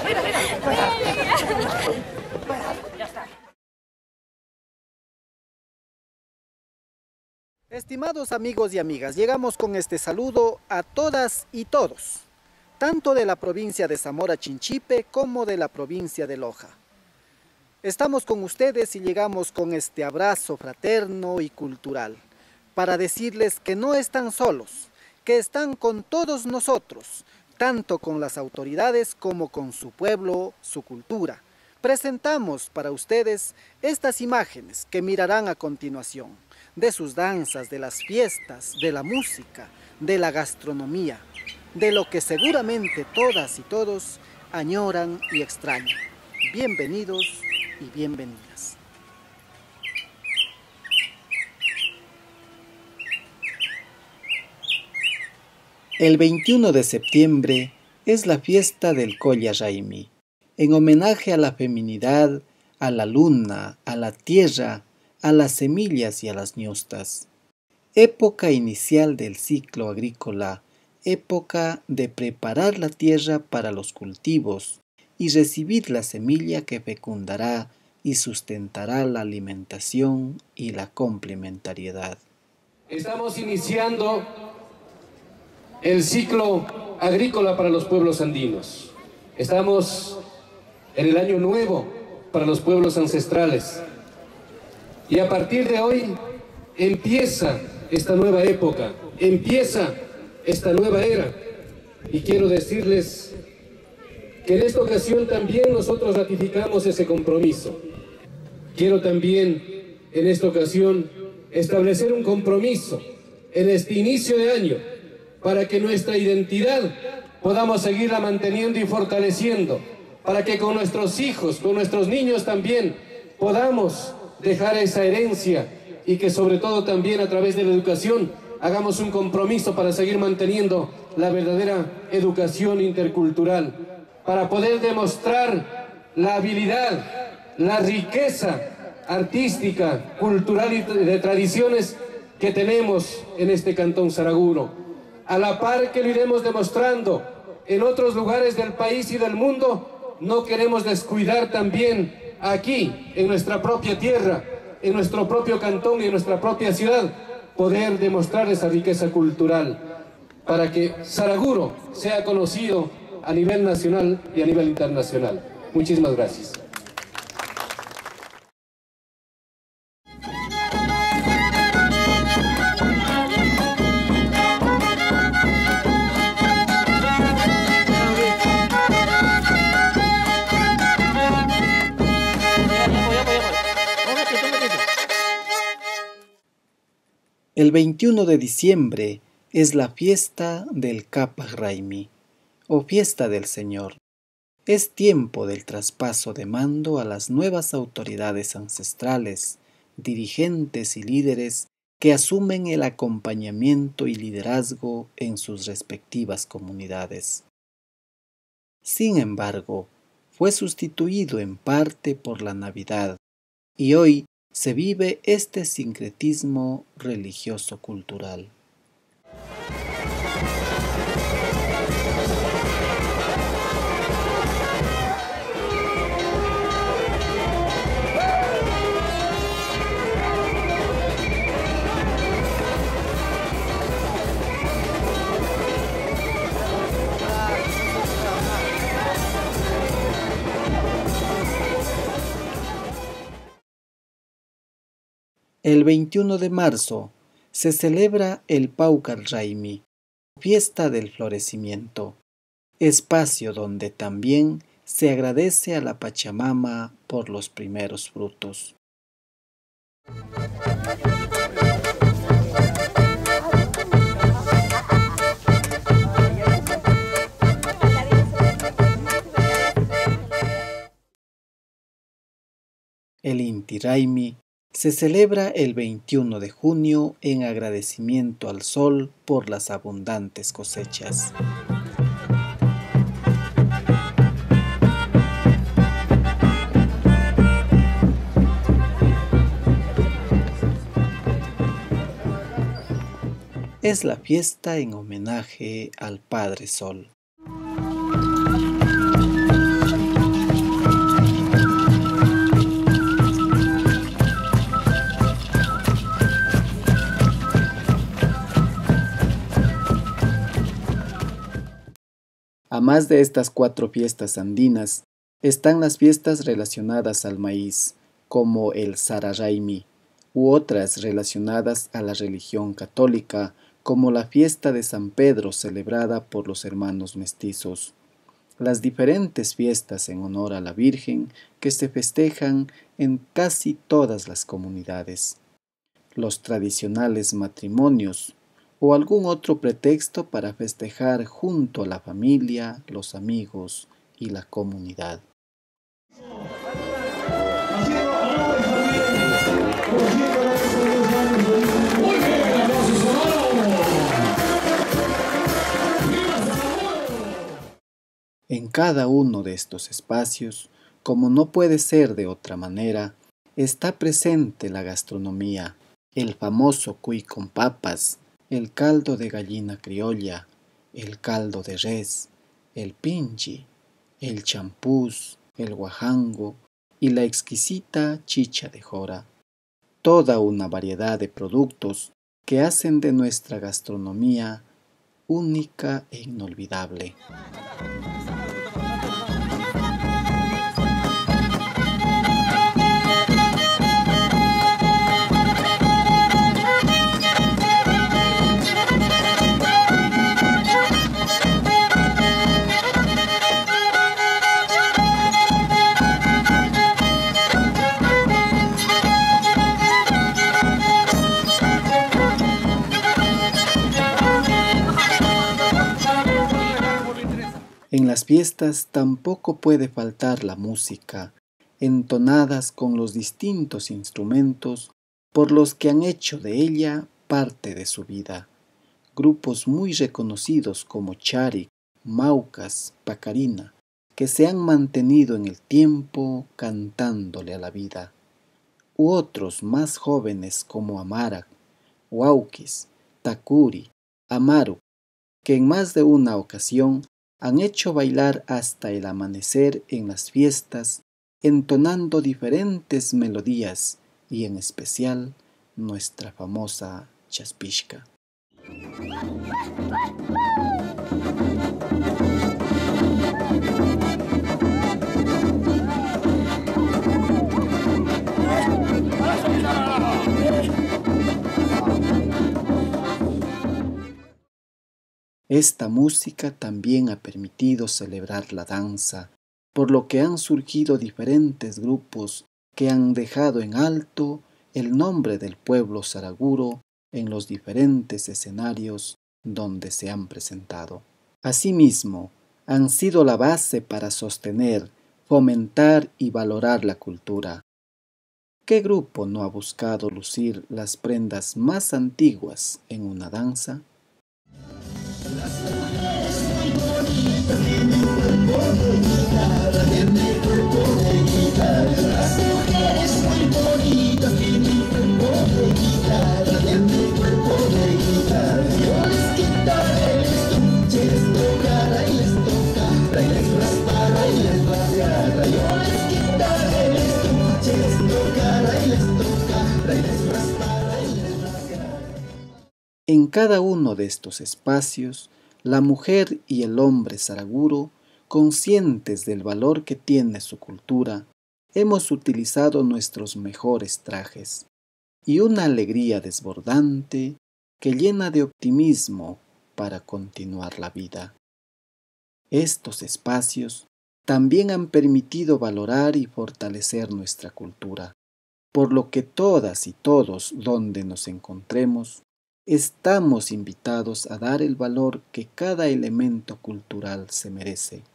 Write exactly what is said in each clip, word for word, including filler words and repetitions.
Estimados amigos y amigas, llegamos con este saludo a todas y todos, tanto de la provincia de Zamora Chinchipe como de la provincia de Loja. Estamos con ustedes y llegamos con este abrazo fraterno y cultural para decirles que no están solos, que están con todos nosotros, tanto con las autoridades como con su pueblo, su cultura. Presentamos para ustedes estas imágenes que mirarán a continuación, de sus danzas, de las fiestas, de la música, de la gastronomía, de lo que seguramente todas y todos añoran y extrañan. Bienvenidos y bienvenidas. El veintiuno de septiembre es la fiesta del Colla Raimi, en homenaje a la feminidad, a la luna, a la tierra, a las semillas y a las ñustas. Época inicial del ciclo agrícola, época de preparar la tierra para los cultivos y recibir la semilla que fecundará y sustentará la alimentación y la complementariedad. Estamos iniciando el ciclo agrícola para los pueblos andinos. Estamos en el año nuevo para los pueblos ancestrales. Y a partir de hoy empieza esta nueva época, empieza esta nueva era. Y quiero decirles que en esta ocasión también nosotros ratificamos ese compromiso. Quiero también en esta ocasión establecer un compromiso en este inicio de año para que nuestra identidad podamos seguirla manteniendo y fortaleciendo, para que con nuestros hijos, con nuestros niños también podamos dejar esa herencia y que sobre todo también a través de la educación hagamos un compromiso para seguir manteniendo la verdadera educación intercultural, para poder demostrar la habilidad, la riqueza artística, cultural y de tradiciones que tenemos en este cantón Saraguro. A la par que lo iremos demostrando en otros lugares del país y del mundo, no queremos descuidar también aquí, en nuestra propia tierra, en nuestro propio cantón y en nuestra propia ciudad, poder demostrar esa riqueza cultural para que Saraguro sea conocido a nivel nacional y a nivel internacional. Muchísimas gracias. El veintiuno de diciembre es la fiesta del Capac Raimi, o fiesta del Señor. Es tiempo del traspaso de mando a las nuevas autoridades ancestrales, dirigentes y líderes que asumen el acompañamiento y liderazgo en sus respectivas comunidades. Sin embargo, fue sustituido en parte por la Navidad, y hoy se vive este sincretismo religioso-cultural. El veintiuno de marzo se celebra el Paucar Raimi, fiesta del florecimiento, espacio donde también se agradece a la Pachamama por los primeros frutos. El Inti Raymi se celebra el veintiuno de junio en agradecimiento al sol por las abundantes cosechas. Es la fiesta en homenaje al Padre Sol. Además de estas cuatro fiestas andinas, están las fiestas relacionadas al maíz, como el Sararaymi, u otras relacionadas a la religión católica, como la fiesta de San Pedro celebrada por los hermanos mestizos. Las diferentes fiestas en honor a la Virgen que se festejan en casi todas las comunidades. Los tradicionales matrimonios o algún otro pretexto para festejar junto a la familia, los amigos y la comunidad. En cada uno de estos espacios, como no puede ser de otra manera, está presente la gastronomía, el famoso cuy con papas, el caldo de gallina criolla, el caldo de res, el pinchi, el champús, el guajango y la exquisita chicha de jora. Toda una variedad de productos que hacen de nuestra gastronomía única e inolvidable. En las fiestas tampoco puede faltar la música, entonadas con los distintos instrumentos por los que han hecho de ella parte de su vida. Grupos muy reconocidos como Charik, Maucas, Pacarina, que se han mantenido en el tiempo cantándole a la vida. U otros más jóvenes como Amarak, Huauquis, Takuri, Amaru, que en más de una ocasión han hecho bailar hasta el amanecer en las fiestas, entonando diferentes melodías y en especial nuestra famosa chaspishka. Esta música también ha permitido celebrar la danza, por lo que han surgido diferentes grupos que han dejado en alto el nombre del pueblo saraguro en los diferentes escenarios donde se han presentado. Asimismo, han sido la base para sostener, fomentar y valorar la cultura. ¿Qué grupo no ha buscado lucir las prendas más antiguas en una danza? Las mujeres muy bonitas tienen cuerpo de guitarra, tienen cuerpo de guitarra. Las mujeres muy bonitas tienen cuerpo de guitarra, tienen cuerpo de guitarra. Yo les quitaré el estuche, les tocará y les toca, y les raspará y les rasgará. Yo les quitaré el estuche, les tocará y les toca, y les raspará y les rasgará. En cada uno de estos espacios, la mujer y el hombre saraguro, conscientes del valor que tiene su cultura, hemos utilizado nuestros mejores trajes y una alegría desbordante que llena de optimismo para continuar la vida. Estos espacios también han permitido valorar y fortalecer nuestra cultura, por lo que todas y todos donde nos encontremos, estamos invitados a dar el valor que cada elemento cultural se merece.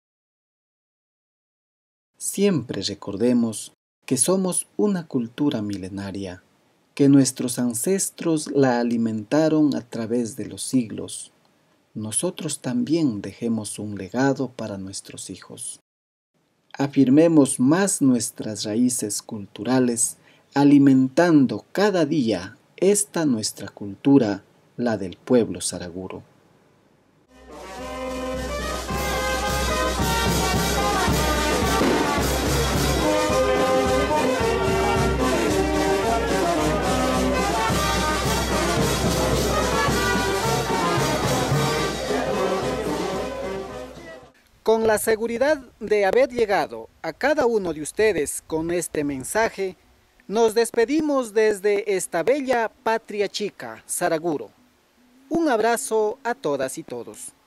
Siempre recordemos que somos una cultura milenaria, que nuestros ancestros la alimentaron a través de los siglos. Nosotros también dejemos un legado para nuestros hijos. Afirmemos más nuestras raíces culturales, alimentando cada día esta nuestra cultura, la del pueblo saraguro. Con la seguridad de haber llegado a cada uno de ustedes con este mensaje, nos despedimos desde esta bella patria chica, Saraguro. Un abrazo a todas y todos.